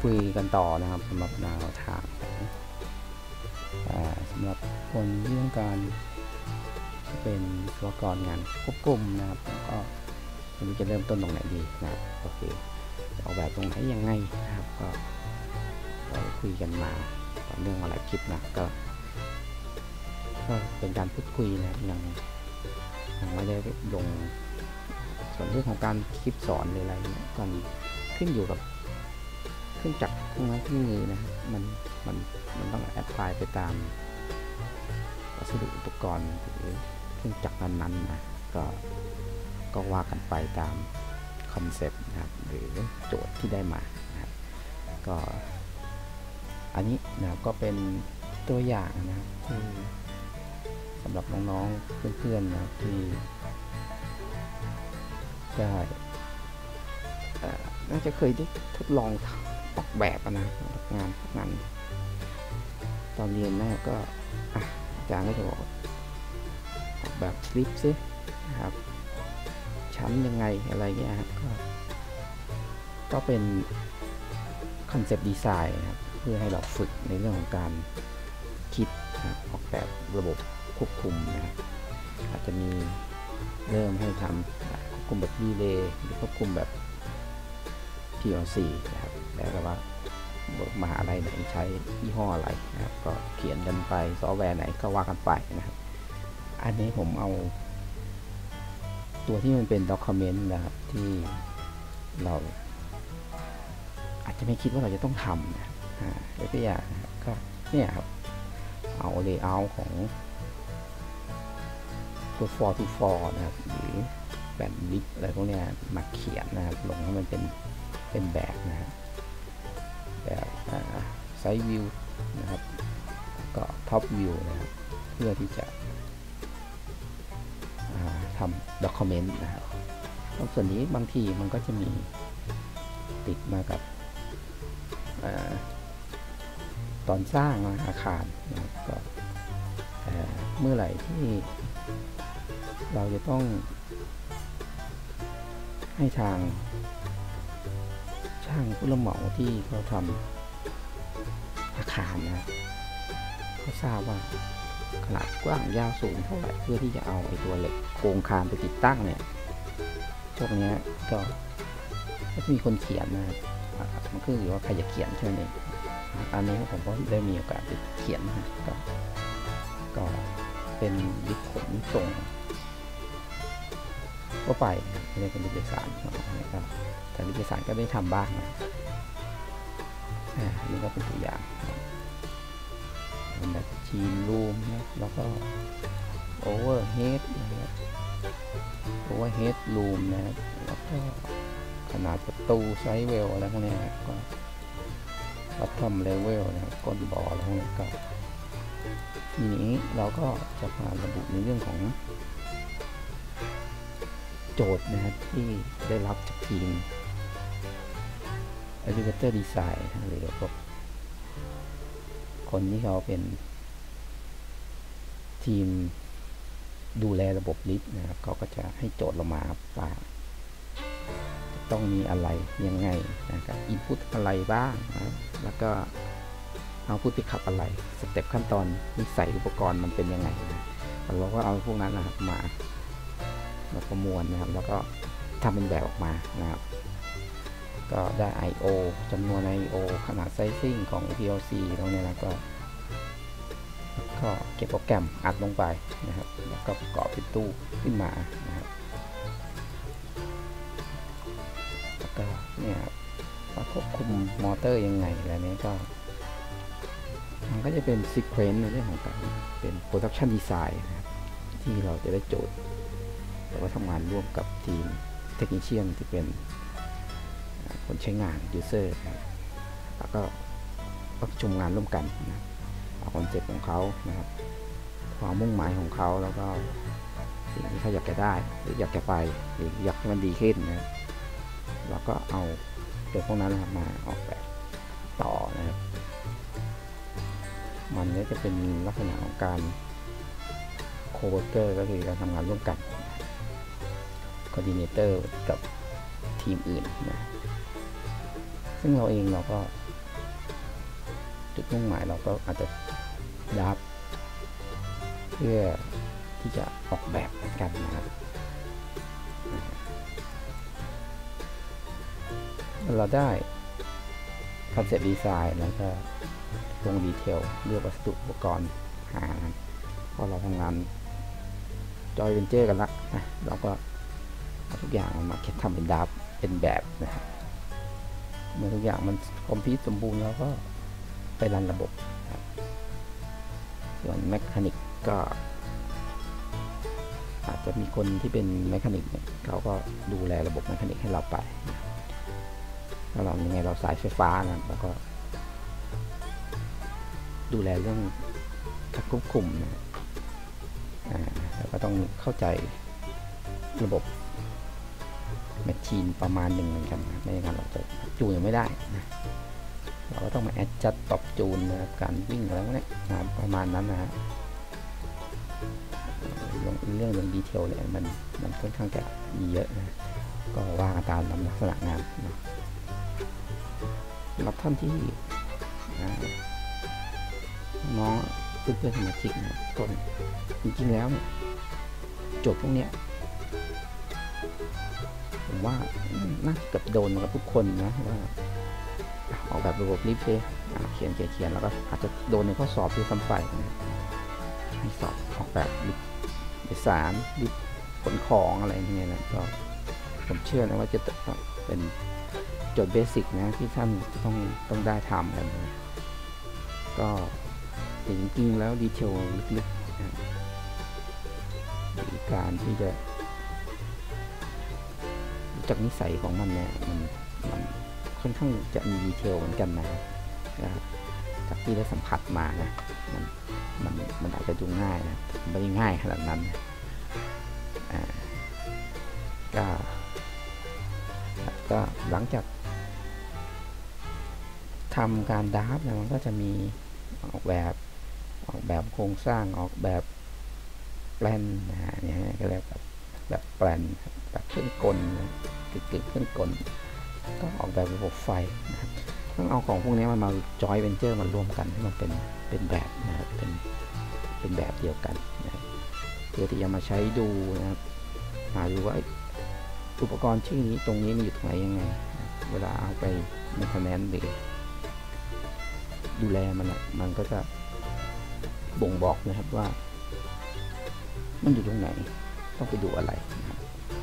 คุยกันต่อนะครับสำหรับแนวทางสำหรับคนที่ต้องการเป็นวิศวกรงานควบคุมนะครับก็ไม่รู้จะเริ่มต้นตรงไหนดีนะครับโอเคจะออกแบบตรงไหนยังไงนะครับก็คุยกันมาต่อเนื่องมาหลายคลิปนะก็เป็นการพูดคุยนะครับยังไม่ได้ลงส่วนเรื่องของการคลิปสอนหรืออะไรเนี่ยก่อนขึ้นอยู่กับเครื่องจักรเครื่องมือนะครับมันต้องแอพพลายไปตามวัสดุอุปกรณ์หรือเครื่องจักรนั้นๆนะก็ว่ากันไปตามคอนเซปต์นะครับหรือโจทย์ที่ได้มานะครับก็อันนี้นะครับก็เป็นตัวอย่างนะครับที่สำหรับน้องๆเพื่อนๆนะครับที่ได้น่าจะเคยได้ทดลองออกแบบนะงานพวกนั้นตอนเรียนนะก็อาจารย์ก็จะบอกออกแบบคลิปซินะครับชั้นยังไงอะไรเงี้ยครับก็เป็นคอนเซปต์ดีไซน์นะครับเพื่อให้เราฝึกในเรื่องของการคิดนะออกแบบระบบควบคุมนะครับอาจจะมีเริ่มให้ทำควบคุมแบบรีเลย์หรือควบคุมแบบ PLC นะครับแล้วก็ว่ามหาลัยไหนใช้ยี่ห้ออะไรนะครับก็เขียนกันไปซอฟต์แวร์ไหนก็ว่ากันไปนะครับอันนี้ผมเอาตัวที่มันเป็น document นะครับที่เราอาจจะไม่คิดว่าเราจะต้องทำนะยกตัวอย่างนะครับก็เนี่ยครับเอา layout ของตัว for to for นะครับหรือแบนลิสอะไรพวกนี้มาเขียนนะครับลงให้มันเป็นแบบนะครับแบบside view นะครับก็ top view นะครับเพื่อที่จะทำ document นะครับส่วนนี้บางทีมันก็จะมีติดมากับตอนสร้างอาคารนะครับก็เมื่อไหร่ที่เราจะต้องให้ทางช่างผู้รับเหมาที่เขาทำอาคารนะเขาทราบว่าขนาดกว้างยาวสูงเท่าไหร่เพื่อที่จะเอาไอ้ตัวเหล็กโครงคานไปติดตั้งเนี่ยพวกนี้ก็มีคนเขียนนะมันขึ้นอยู่ว่าใครจะเขียนเท่านั้นเองอันนี้ผมก็ได้มีโอกาสไปเขียนนะก็เป็นลิขขนส่งก็ไปไม่ได้เป็นลิขสารนะครับแต่ลิขสารก็ได้ทำบ้างนะนี่ก็เป็นตัวอย่างแบบชีนรูมนะแล้วก็โอเวอร์เฮดนะครับโอเวอร์เฮดรูมนะครับแล้วก็ขนาดประตูไซส์เวลอะไรพวกนี้นะครับก็รับทำเลเวลนะครับก้นบ่ออะไรพวกนี้ก็ทีนี้เราก็จะมาระบุในเรื่องของโจทย์นะครับที่ได้รับจากทีม Elevator Design หรือพวกคนที่เขาเป็นทีมดูแลระบบลิฟต์นะครับเขาก็จะให้โจทย์เรามาว่าต้องมีอะไรยังไงนะครับอินพุตอะไรบ้างนะแล้วก็เอาพุตไปขับอะไรสเต็ปขั้นตอนที่ใส่อุปกรณ์มันเป็นยังไงนะเราก็เอาพวกนั้นนะครับมาประมวลนะครับแล้วก็ทำเป็นแบบออกมานะครับก็ได้ I/O จำนวน I/O ขนาดไซซิ่งของ PLC ตรงนี้นะก็เก็บโปรแกรมอัดลงไปนะครับแล้วก็ประกอบเป็นตู้ขึ้นมานะครับแล้วก็เนี่ยมาควบคุมมอเตอร์ยังไงอะไรนี้ก็มันก็จะเป็นซีเควนซ์ในเรื่องของการเป็น Production Design นะครับที่เราจะได้โจทย์แต่ว่าทำงานร่วมกับทีมเทคนิคเชียนที่เป็นคนใช้งาน User นะครับแล้วก็ประชุมงานร่วมกันนะเอาคอนเซ็ปต์ของเขานะครับความมุ่งหมายของเขาแล้วก็สิ่งที่เขาอยากจะได้หรืออยากจะไปหรืออยากให้มันดีขึ้นนะแล้วก็เอาตัวพวกนั้นนะครับมาออกแบบต่อนะครับมันก็จะเป็นลักษณะของการโคเวอร์เกอร์ก็คือการทำงานร่วมกันคอร์ดิเนเตอร์กับทีมอื่นนะซึ่งเราเองเราก็จุดมุ่งหมายเราก็อาจจะดับเพื่อที่จะออกแบบกันนะครับเราได้คอนเซ็ปต์ดีไซน์แล้วก็ลงดีเทลเลือกวัสดุอุปกรณ์หาพอเราทำงานจอยเวนเจอร์กันละนะเราก็เอาทุกอย่างมาทำเป็นดับเป็นแบบนะครับเมื่อทุกอย่างมันคอมพลีทสมบูรณ์แล้วก็ไปรันระบบครับส่วนแมคานิกก็อาจจะมีคนที่เป็นแมคานิกเนี่ยเขาก็ดูแลระบบแมคานิกให้เราไปถ้าเรายังไงเราสายไฟฟ้านะแล้วก็ดูแลเรื่องการควบคุมนะแล้วก็ต้องเข้าใจระบบแมชชีนประมาณหนึ่งเหมือนกันนะไม่อย่างนั้นเราจะจูนยังไม่ได้นะเราก็ต้องมาแอดจัดปรับจูนนะการวิ่งอะไรพวกนี้นะประมาณนั้นนะฮะเรื่องดีเทลเนี่ยมันค่อนข้างจะมีเยอะนะก็ว่ากันตามลักษณะงานนะสำหรับท่านที่น้องเพื่อนๆสมาชิกนะก็จริงๆแล้วเนี่ยโจทย์พวกเนี้ยผมว่าน่าจะเกือบโดนกับทุกคนนะว่าออกแบบระบบลิฟต์เลยเขียนแล้วก็อาจจะโดนในข้อสอบที่ซ้ำไปนะให้สอบออกแบบลิฟต์โดยสารลิฟต์ขนของอะไรอย่างเงี้ยนะก็ผมเชื่อนะว่าจะเป็นโจทย์เบสิกนะที่ท่านต้องได้ทำกันนะก็จริงๆแล้วดีเทลลึกๆนะหรือการที่จะจากนิสัยของมันเนี่ยมันค่อนข้างจะมีดีเทลเหมือนกันนะครับจากที่ได้สัมผัสมานะมันอาจจะดูง่ายนะไม่ได้ง่ายขนาดนั้นก็หลังจากทำการดราฟเนี่ยมันก็จะมีออกแบบโครงสร้างออกแบบแปลนเนี่ยก็เรียกแบบแปลนแบบเครื่องกลกึ่งเครื่องกลก็ออกแบบระบบไฟนะครับต้องเอาของพวกนี้มาจอยเวนเจอร์มารวมกันให้มันเป็นแบบนะครับเป็นแบบเดียวกันนะครับเพื่อที่จะมาใช้ดูนะครับมาดูว่าอุปกรณ์ชื่อนี้ตรงนี้มันอยู่ตรงไหนยังไงเวลาเอาไปเมนเทนแนนซ์หรือดูแลมันก็จะบ่งบอกนะครับว่ามันอยู่ตรงไหนต้องไปดูอะไรนะครับ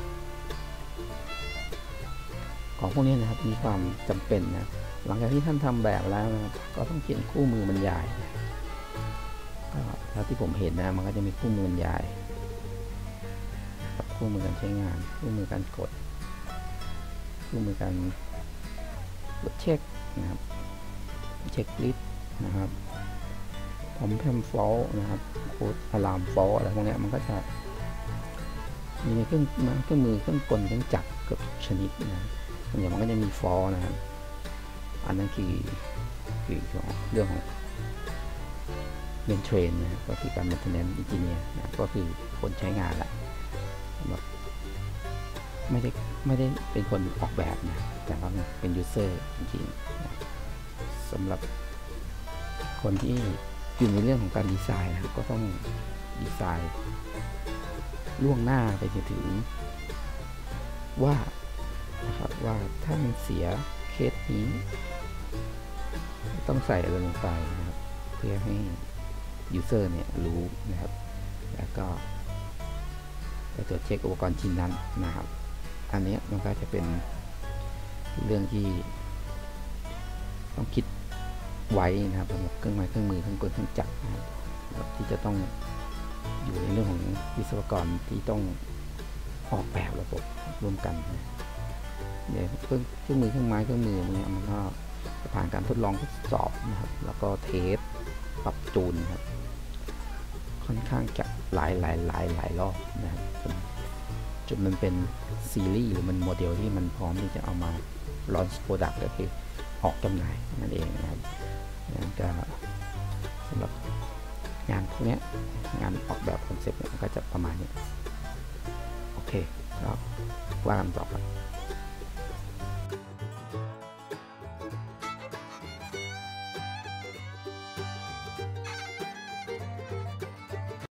ของพวกนี้นะครับมีความจำเป็นนะหลังจากที่ท่านทำแบบแล้วนะครับก็ต้องเขียนคู่มือบรรยายก็แล้วที่ผมเห็นนะมันก็จะมีคู่มือบรรยายกับคู่มือการใช้งานคู่มือการกดคู่มือการตรวจเช็คนะครับเช็คลิสต์นะครับพร้อมแพมฟอลนะครับโค้ดอะลามฟอลอะไรพวกนี้มันก็จะมีในเครื่องมือเครื่องกลเครื่องจักรเกือบชนิดนะอย่างมันก็จะมีฟอลนะครับอันนั้นคือเรื่องของเรียนเทรนนะก็คือการ maintenance engineer นะก็คือคนใช้งานแหละแบบไม่ได้เป็นคนออกแบบนะแต่ว่าเป็น user จริงๆนะสำหรับคนที่อยู่ในเรื่องของการดีไซน์นะก็ต้องดีไซน์ล่วงหน้าไปจนถึงว่านะครับว่าถ้ามันเสียเคสนี้ต้องใส่อะไรลงไปนะครับเพื่อให้ user เนี่ยรู้นะครับแล้วก็ไปตรวจเช็คอุปกรณ์ชิ้นนั้นนะครับอันนี้มันก็จะเป็นเรื่องที่ต้องคิดไว้นะครับสำหรับเครื่องไม้เครื่องมือเครื่องกลเครื่องจักรนะครับที่จะต้องอยู่ในเรื่องของวิศวกรที่ต้องออกแบบระบบร่วมกันนะเดี๋ยวเครื่องมือเครื่องไม้เครื่องมือเนี่ยมันก็ผ่านการทดลองทดสอบนะครับแล้วก็เทสปรับจูนครับค่อนข้างจะหลายรอบนะครับจนมันเป็นซีรีส์หรือมันโมเดลที่มันพร้อมที่จะเอามาลอนช์โปรดักต์ก็คือออกจำหน่ายนั่นเองนะครับก็สำหรับงานพวกนี้งานออกแบบคอนเซ็ปต์ก็จะประมาณนี้โอเคครับว่ากันต่อไป